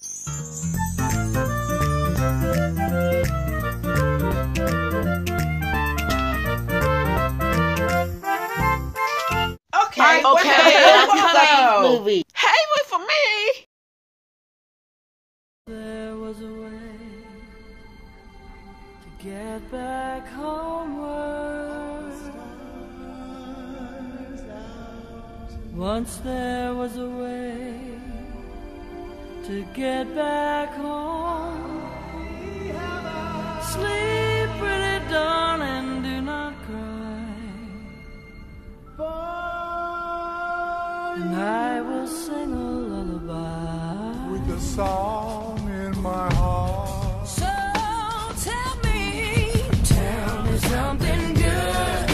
Okay, I'm coming. Movie. Hey, wait for me. There was a way to get back homeward. Once there was a way to get back home. Sleep, pretty darling, do not cry. And I will sing a lullaby with a song in my heart. So tell me something good.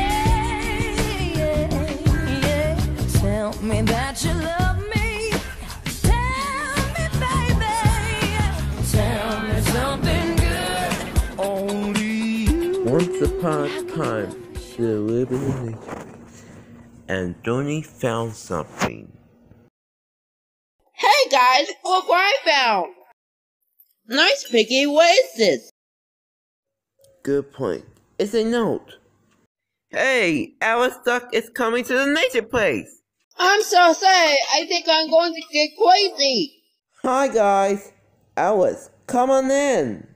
Yeah. Tell me that you love me. Tell me, baby. Tell me something good. Only Once upon a time, there lived in the nature, and Tony found something. Hey guys, look what I found. Nice picky. What is this? Good point. It's a note. Hey, Alice Duck is coming to the nature place. I'm so sad. I think I'm going to get crazy. Hi guys. Alice, come on in.